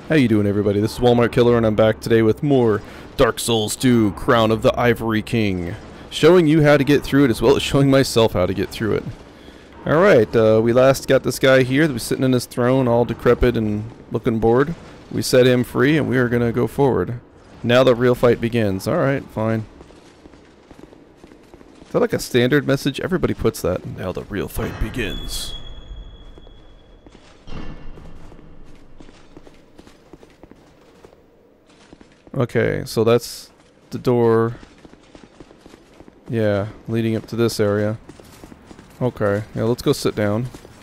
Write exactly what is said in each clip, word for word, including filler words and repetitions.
How you doing, everybody? This is Walmart Killer, and I'm back today with more Dark Souls two, Crown of the Ivory King. Showing you how to get through it, as well as showing myself how to get through it. Alright, uh, we last got this guy here that was sitting in his throne, all decrepit and looking bored. We set him free, and we are going to go forward. Now the real fight begins. Alright, fine. Is that like a standard message? Everybody puts that. Now the real fight begins. Okay, so that's the door. Yeah, leading up to this area. Okay, yeah, let's go sit down.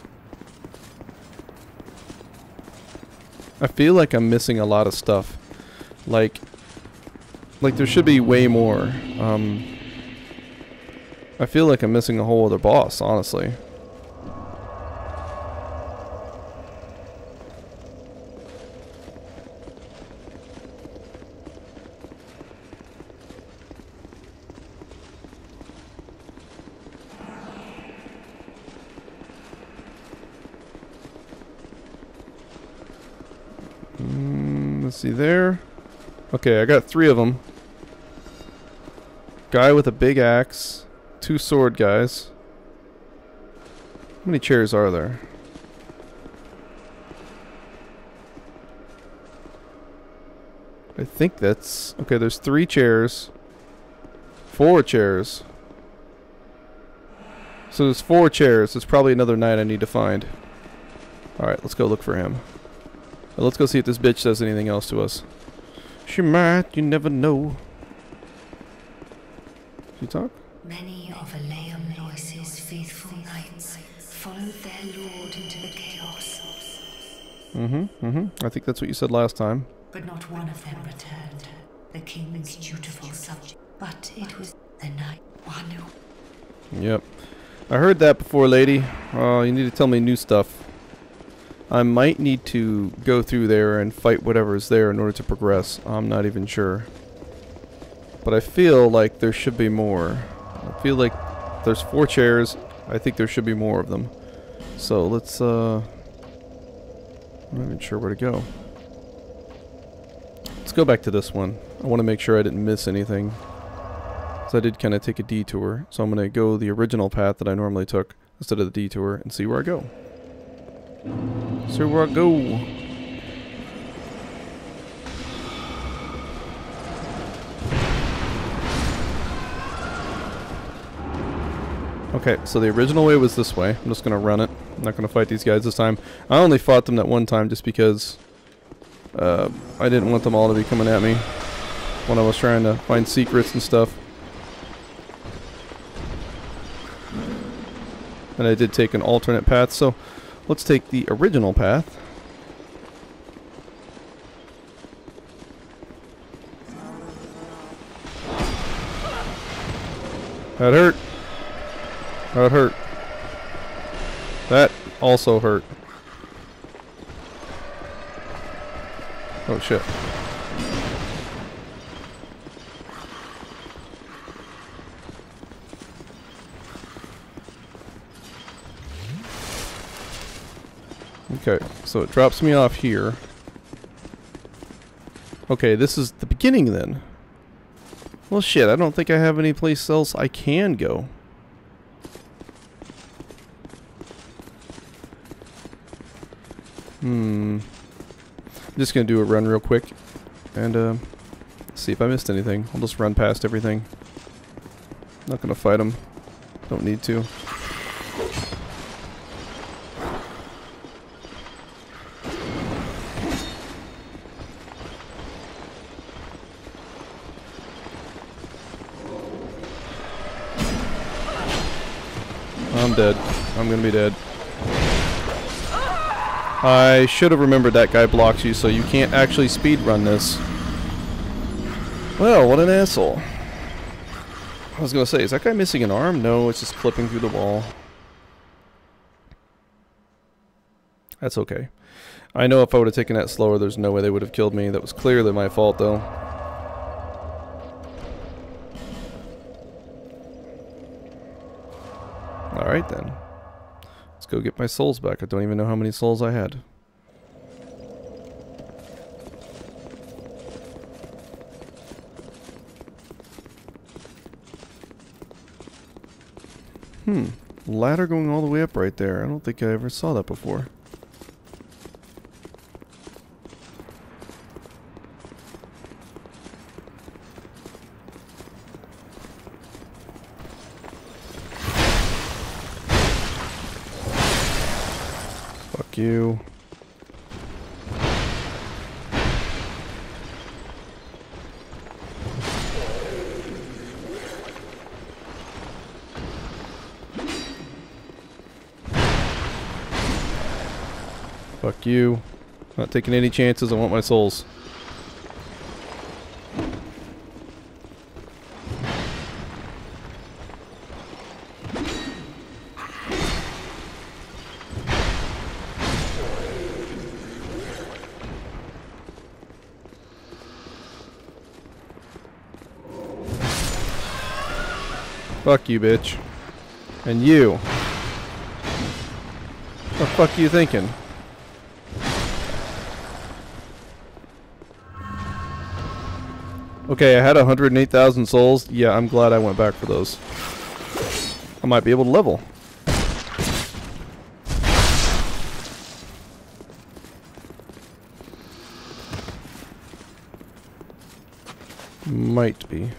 I feel like I'm missing a lot of stuff. Like, like there should be way more. Um, I feel like I'm missing a whole other boss, honestly. Let's see there. Okay, I got three of them. Guy with a big axe. Two sword guys. How many chairs are there? I think that's... Okay, there's three chairs. Four chairs. So there's four chairs. There's probably another knight I need to find. Alright, let's go look for him. Well, let's go see if this bitch says anything else to us. She might, you never know. She talk? Many of Aleum Lois's faithful knights followed their lord into the chaos. Mm-hmm, mm-hmm. I think that's what you said last time. But not one of them returned, the king's dutiful subject. But it was the knight Wanu. Yep. I heard that before, lady. Oh, you need to tell me new stuff. I might need to go through there and fight whatever's there in order to progress. I'm not even sure. But I feel like there should be more. I feel like there's four chairs. I think there should be more of them. So let's, uh... I'm not even sure where to go. Let's go back to this one. I want to make sure I didn't miss anything. So I did kind of take a detour. So I'm going to go the original path that I normally took instead of the detour and see where I go. So where I go. Okay, so the original way was this way. I'm just gonna run it. I'm not gonna fight these guys this time. I only fought them that one time just because uh, I didn't want them all to be coming at me when I was trying to find secrets and stuff. And I did take an alternate path, so let's take the original path. That hurt. That hurt. That also hurt. Oh shit. Okay, so it drops me off here. Okay, this is the beginning then. Well shit, I don't think I have any place else I can go. Hmm. I'm just gonna do a run real quick and uh, see if I missed anything. I'll just run past everything. Not gonna fight them. Don't need to. I'm dead. I'm gonna be dead. I should have remembered that guy blocks you, so you can't actually speedrun this. Well, what an asshole. I was gonna say, is that guy missing an arm? No, it's just clipping through the wall. That's okay. I know if I would have taken that slower, there's no way they would have killed me. That was clearly my fault, though. Alright then. Let's go get my souls back. I don't even know how many souls I had. Hmm. Ladder going all the way up right there. I don't think I ever saw that before. Fuck you. Fuck you. Not taking any chances. I want my souls. Fuck you, bitch. And you. What the fuck are you thinking? Okay, I had one hundred eight thousand souls. Yeah, I'm glad I went back for those. I might be able to level. Might be.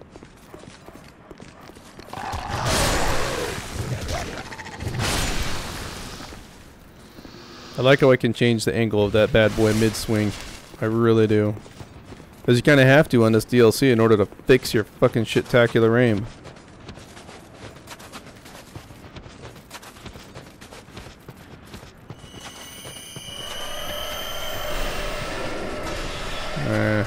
I like how I can change the angle of that bad boy mid-swing. I really do. Because you kind of have to on this D L C in order to fix your fucking shit-tacular aim. Uh.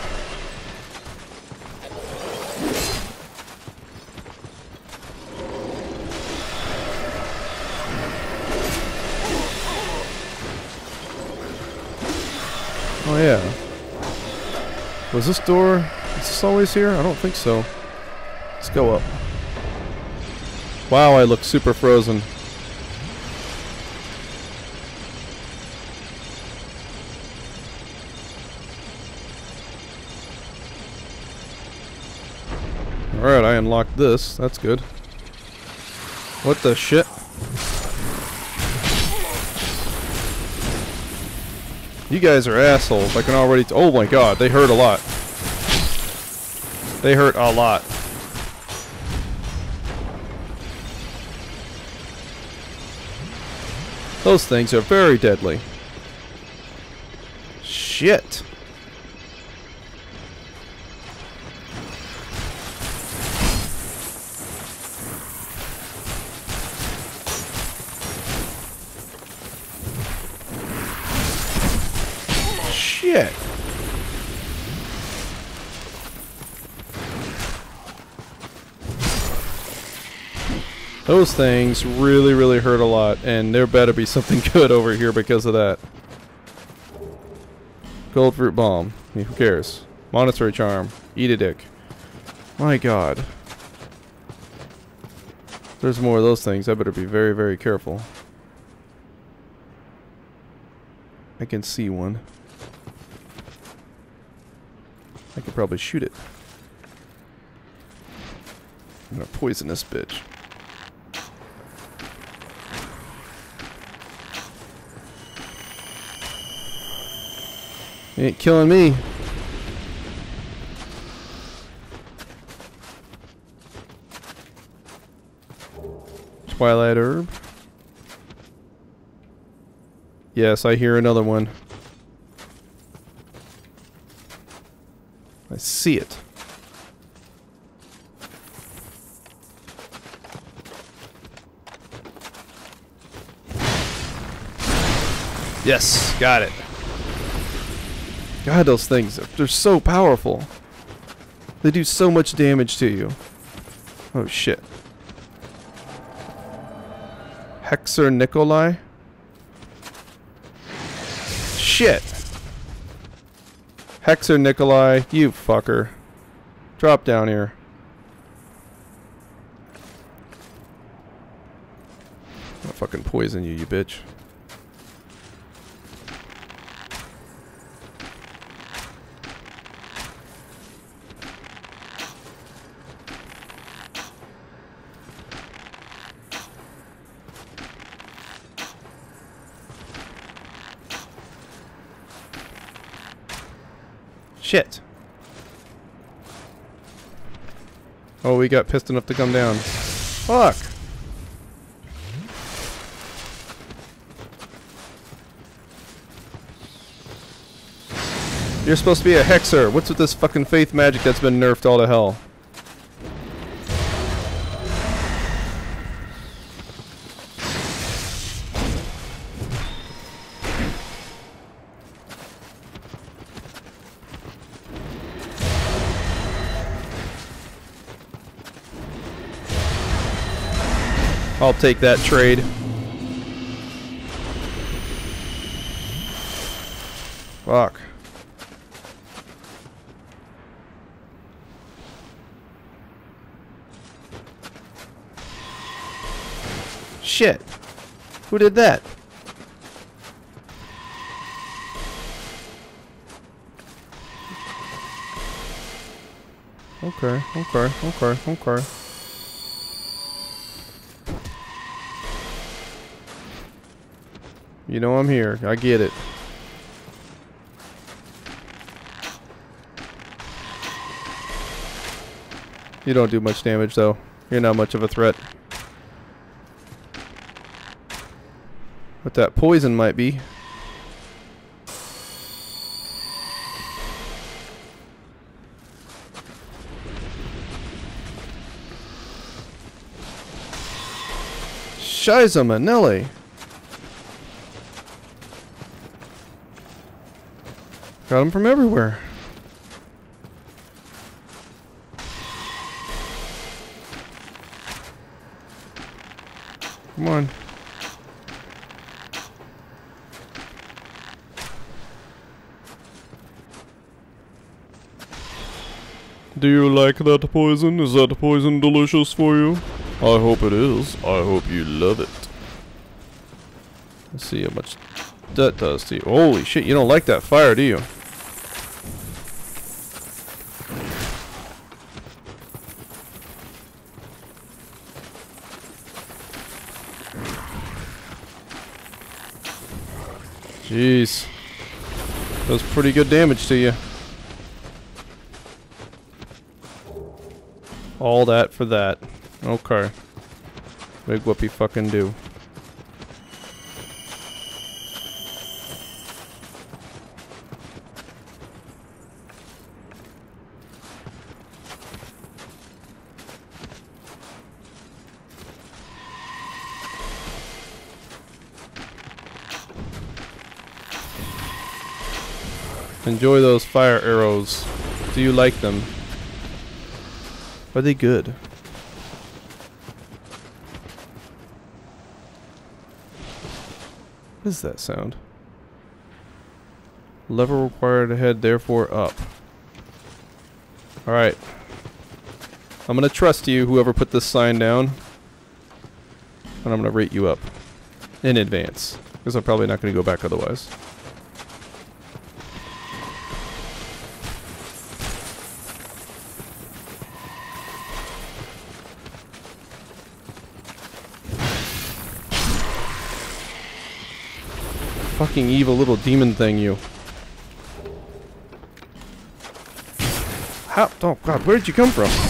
Oh yeah. Was this door, is this always here? I don't think so. Let's go up. Wow, I look super frozen. Alright, I unlocked this. That's good. What the shit? You guys are assholes. I can already t- oh my god, they hurt a lot. They hurt a lot. Those things are very deadly. Shit. Shit. Those things really, really hurt a lot, and there better be something good over here because of that. Gold fruit bomb. I mean, who cares? Monetary charm. Eat a dick. My god. There's more of those things. I better be very, very careful. I can see one. I could probably shoot it. I'm gonna poison this bitch. Ain't killing me. Twilight herb. Yes, I hear another one. I see it. Yes, got it. God, those things, they're so powerful. They do so much damage to you. Oh shit. Hexer Nikolai? Shit. Hexer Nikolai, you fucker. Drop down here. I'll fucking poison you, you bitch. Shit. Oh, we got pissed enough to come down. Fuck. You're supposed to be a hexer. What's with this fucking faith magic that's been nerfed all to hell? I'll take that trade. Fuck. Shit. Who did that? Okay, okay, okay, okay. You know I'm here. I get it. You don't do much damage though. You're not much of a threat. But that poison might be. Shiza Manelli. Got them from everywhere. Come on. Do you like that poison? Is that poison delicious for you? I hope it is. I hope you love it. Let's see how much that does to you. Holy shit, you don't like that fire, do you? Jeez. Does pretty good damage to you. All that for that. Okay. Big whoopee fucking do. Enjoy those fire arrows. Do you like them? Are they good? What is that sound? Lever required ahead, therefore up. Alright. I'm gonna trust you, whoever put this sign down. And I'm gonna rate you up. In advance. Because I'm probably not gonna go back otherwise. Fucking evil little demon thing, you. How? Oh god, where did you come from?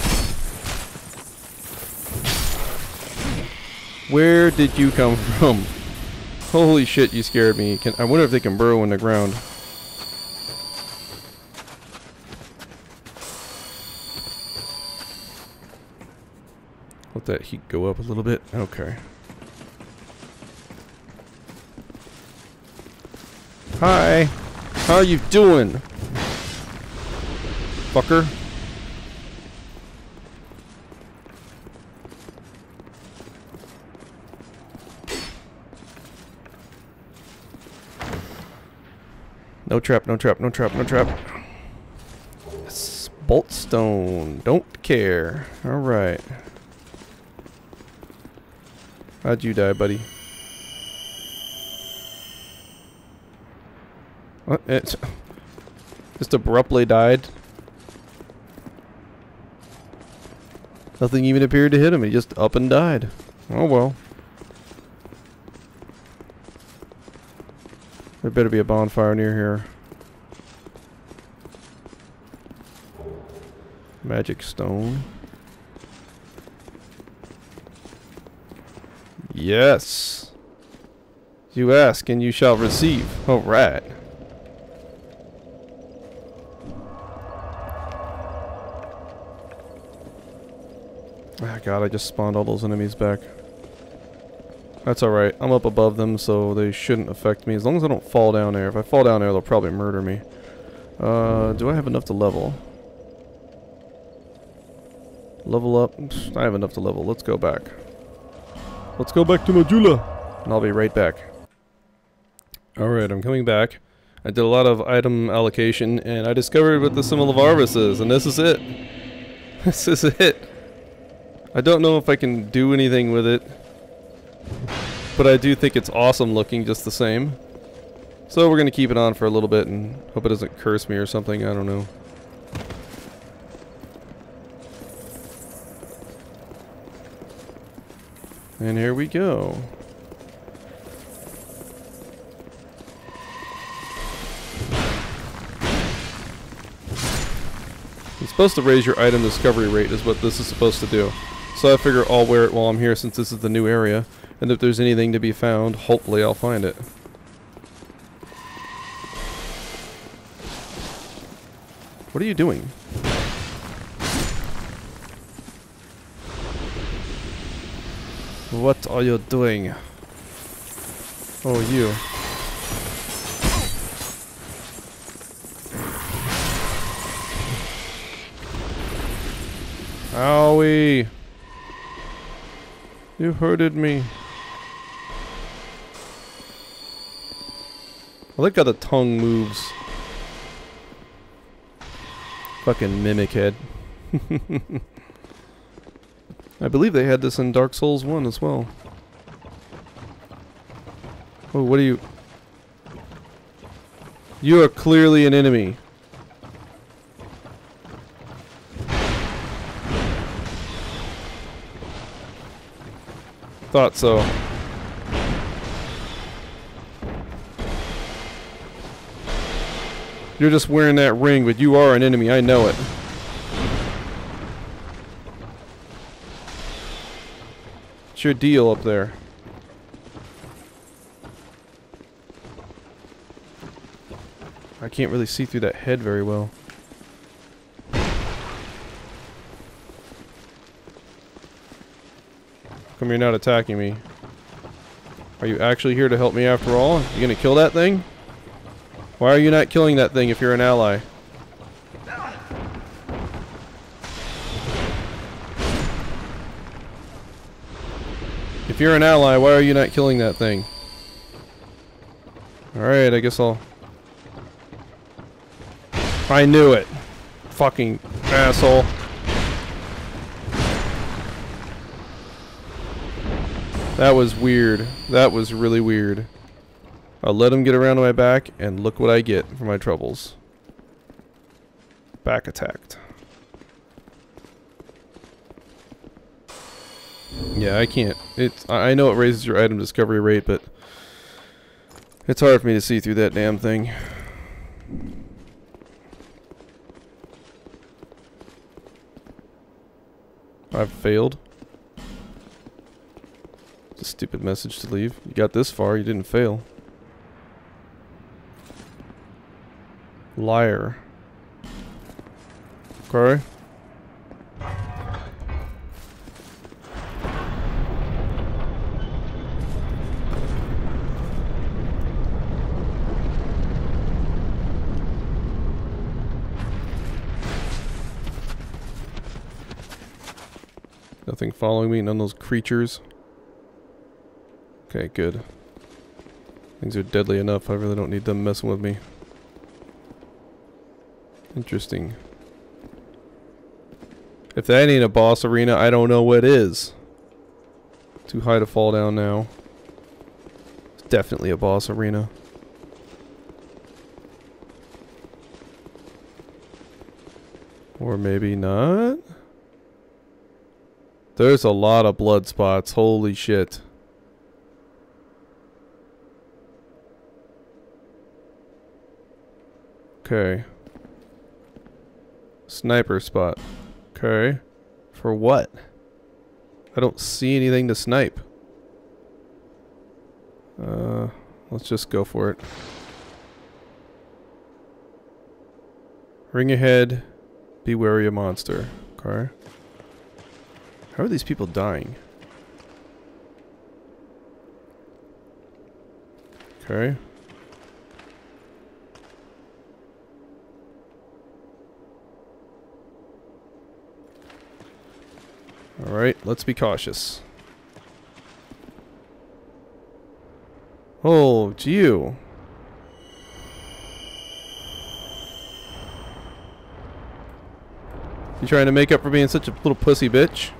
Where did you come from? Holy shit, you scared me. Can, I wonder if they can burrow in the ground. Let that heat go up a little bit. Okay. Hi. How you doing? Fucker. No trap, no trap, no trap, no trap. Yes, bolt stone. Don't care. Alright. How'd you die, buddy? What? It's just abruptly died. Nothing even appeared to hit him. He just up and died. Oh well. There better be a bonfire near here. Magic stone. Yes. You ask and you shall receive. Alright. Ah, God, I just spawned all those enemies back. That's alright. I'm up above them, so they shouldn't affect me. As long as I don't fall down there. If I fall down there, they'll probably murder me. Uh, do I have enough to level? Level up? I have enough to level. Let's go back. Let's go back to Majula! And I'll be right back. Alright, I'm coming back. I did a lot of item allocation, and I discovered what the Symbol of Arvis is, and this is it. This is it. I don't know if I can do anything with it, but I do think it's awesome looking just the same. So we're going to keep it on for a little bit and hope it doesn't curse me or something, I don't know. And here we go. It's supposed to raise your item discovery rate is what this is supposed to do. So I figure I'll wear it while I'm here since this is the new area. And if there's anything to be found, hopefully I'll find it. What are you doing? What are you doing? Oh, you. Owie! You hurted me. I like how the tongue moves. Fucking mimic head. I believe they had this in Dark Souls one as well. Oh, what are you? You are clearly an enemy. Thought so. You're just wearing that ring, but you are an enemy, I know it. What's your deal up there? I can't really see through that head very well. How come you're not attacking me? Are you actually here to help me after all? You gonna kill that thing? Why are you not killing that thing if you're an ally? If you're an ally, why are you not killing that thing? Alright, I guess I'll... I knew it! Fucking asshole. That was weird. That was really weird. I'll let him get around to my back, and look what I get for my troubles. Back attacked. Yeah, I can't. It's, I know it raises your item discovery rate, but it's hard for me to see through that damn thing. I've failed. It's a stupid message to leave. You got this far, you didn't fail. Liar. Okay. Nothing following me, none of those creatures. Okay, good. Things are deadly enough, I really don't need them messing with me. Interesting. If that ain't a boss arena, I don't know what is. Too high to fall down now. It's definitely a boss arena. Or maybe not? There's a lot of blood spots, holy shit. Okay. Sniper spot. Okay. For what? I don't see anything to snipe. Uh, let's just go for it. Ring ahead. Be wary of monster. Okay. How are these people dying? Okay. Alright, let's be cautious. Oh, it's you. You trying to make up for being such a little pussy bitch?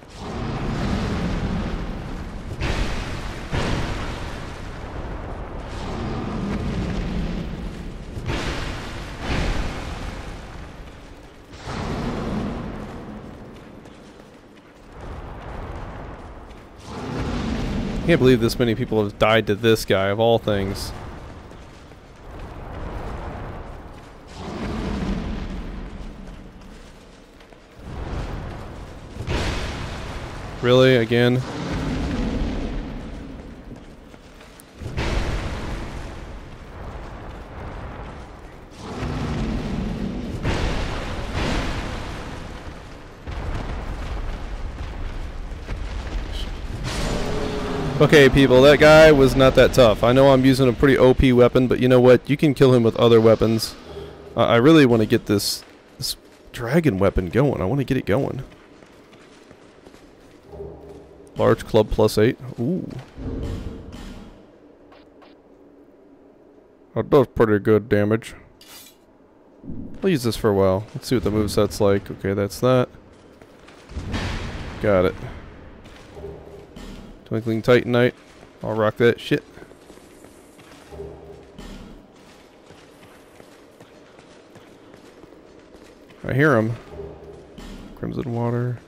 I can't believe this many people have died to this guy, of all things. Really? Again? Okay, people, that guy was not that tough. I know I'm using a pretty O P weapon, but you know what? You can kill him with other weapons. Uh, I really want to get this, this dragon weapon going. I want to get it going. Large club plus eight. Ooh. That does pretty good damage. I'll use this for a while. Let's see what the moveset's like. Okay, that's that. Got it. Twinkling Titanite. I'll rock that shit. I hear him. Crimson water.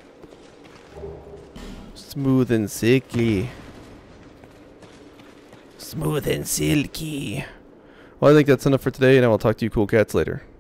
Smooth and silky. Smooth and silky. Well, I think that's enough for today, and I will talk to you cool cats later.